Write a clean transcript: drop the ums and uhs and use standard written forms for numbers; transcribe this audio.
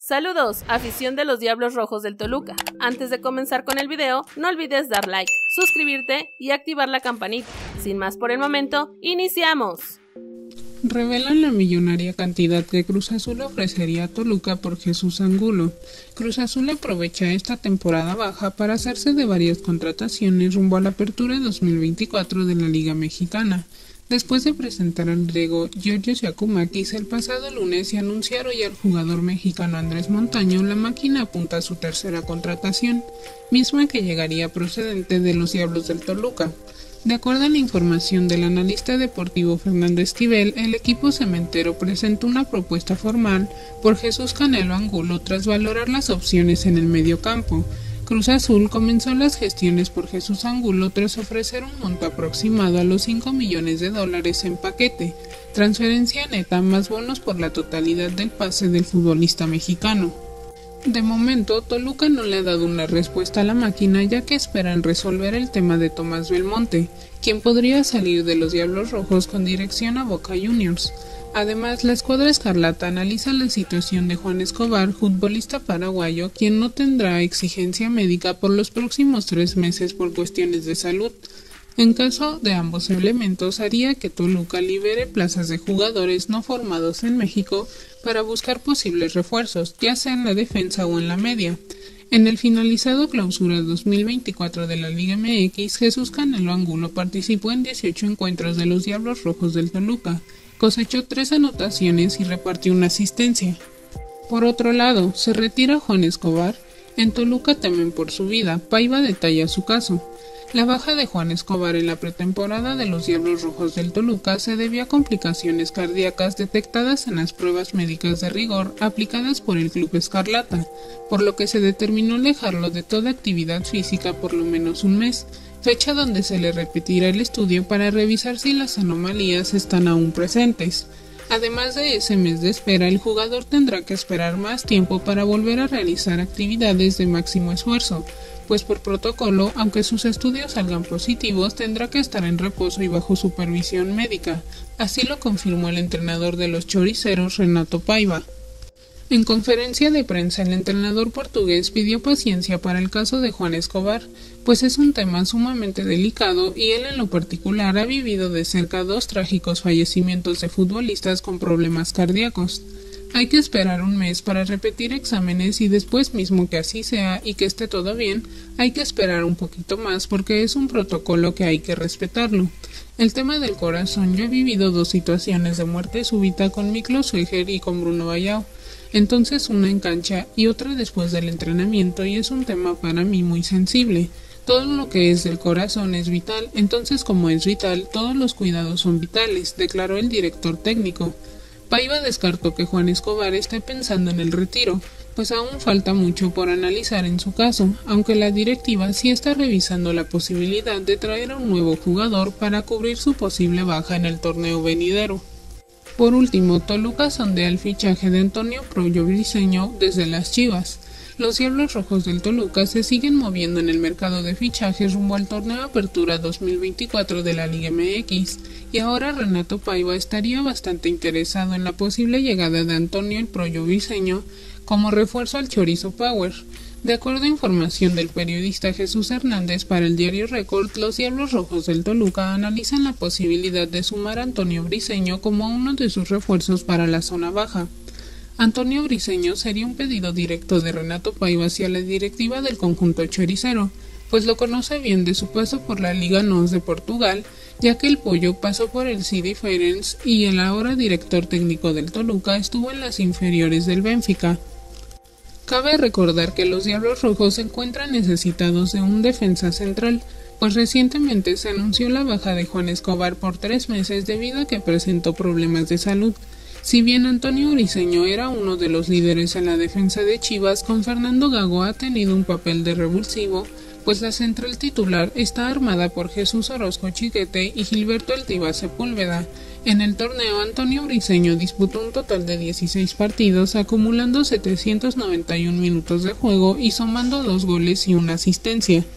Saludos, afición de los Diablos Rojos del Toluca. Antes de comenzar con el video, no olvides dar like, suscribirte y activar la campanita. Sin más por el momento, ¡iniciamos! Revelan la millonaria cantidad que Cruz Azul ofrecería a Toluca por Jesús Angulo. Cruz Azul aprovecha esta temporada baja para hacerse de varias contrataciones rumbo a la apertura 2024 de la Liga Mexicana. Después de presentar al griego Giorgos Giakoumakis el pasado lunes y anunciar hoy al jugador mexicano Andrés Montaño, la máquina apunta a su tercera contratación, misma que llegaría procedente de los Diablos del Toluca. De acuerdo a la información del analista deportivo Fernando Esquivel, el equipo cementero presentó una propuesta formal por Jesús Canelo Angulo tras valorar las opciones en el mediocampo. Cruz Azul comenzó las gestiones por Jesús Angulo tras ofrecer un monto aproximado a los $5 millones en paquete, transferencia neta más bonos por la totalidad del pase del futbolista mexicano. De momento, Toluca no le ha dado una respuesta a la máquina, ya que esperan resolver el tema de Tomás Belmonte, quien podría salir de los Diablos Rojos con dirección a Boca Juniors. Además, la escuadra escarlata analiza la situación de Juan Escobar, futbolista paraguayo, quien no tendrá exigencia médica por los próximos 3 meses por cuestiones de salud. En caso de ambos elementos, haría que Toluca libere plazas de jugadores no formados en México para buscar posibles refuerzos, ya sea en la defensa o en la media. En el finalizado Clausura 2024 de la Liga MX, Jesús Canelo Angulo participó en 18 encuentros de los Diablos Rojos del Toluca, cosechó 3 anotaciones y repartió una asistencia. Por otro lado, se retira Juan Escobar. En Toluca temen por su vida. Paiva detalla su caso. La baja de Juan Escobar en la pretemporada de los Diablos Rojos del Toluca se debió a complicaciones cardíacas detectadas en las pruebas médicas de rigor aplicadas por el club escarlata, por lo que se determinó alejarlo de toda actividad física por lo menos un mes, fecha donde se le repetirá el estudio para revisar si las anomalías están aún presentes. Además de ese mes de espera, el jugador tendrá que esperar más tiempo para volver a realizar actividades de máximo esfuerzo, pues por protocolo, aunque sus estudios salgan positivos, tendrá que estar en reposo y bajo supervisión médica. Así lo confirmó el entrenador de los choriceros, Renato Paiva. En conferencia de prensa, el entrenador portugués pidió paciencia para el caso de Juan Escobar, pues es un tema sumamente delicado y él en lo particular ha vivido de cerca 2 trágicos fallecimientos de futbolistas con problemas cardíacos. Hay que esperar un mes para repetir exámenes y después mismo que así sea y que esté todo bien, hay que esperar un poquito más porque es un protocolo que hay que respetarlo. El tema del corazón, yo he vivido 2 situaciones de muerte súbita con Miklos Schueger y con Bruno Vallao. Entonces una en cancha y otra después del entrenamiento y es un tema para mí muy sensible. Todo lo que es del corazón es vital, entonces como es vital, todos los cuidados son vitales, declaró el director técnico. Paiva descartó que Juan Escobar esté pensando en el retiro, pues aún falta mucho por analizar en su caso, aunque la directiva sí está revisando la posibilidad de traer a un nuevo jugador para cubrir su posible baja en el torneo venidero. Por último, Toluca sondea el fichaje de Antonio Proyo Briseño desde las Chivas. Los Diablos Rojos del Toluca se siguen moviendo en el mercado de fichajes rumbo al torneo Apertura 2024 de la Liga MX, y ahora Renato Paiva estaría bastante interesado en la posible llegada de Antonio el Proyo Briseño como refuerzo al Chorizo Power. De acuerdo a información del periodista Jesús Hernández para el diario Record, los Diablos Rojos del Toluca analizan la posibilidad de sumar a Antonio Briseño como uno de sus refuerzos para la zona baja. Antonio Briseño sería un pedido directo de Renato Paiva hacia la directiva del conjunto choricero, pues lo conoce bien de su paso por la Liga NOS de Portugal, ya que el Pollo pasó por el CD Feirense y el ahora director técnico del Toluca estuvo en las inferiores del Benfica. Cabe recordar que los Diablos Rojos se encuentran necesitados de un defensa central, pues recientemente se anunció la baja de Juan Escobar por 3 meses debido a que presentó problemas de salud. Si bien Antonio Briseño era uno de los líderes en la defensa de Chivas, con Fernando Gago ha tenido un papel de revulsivo, pues la central titular está armada por Jesús Orozco Chiquete y Gilberto El Tiva Sepúlveda. En el torneo, Antonio Briseño disputó un total de 16 partidos, acumulando 791 minutos de juego y sumando 2 goles y una asistencia.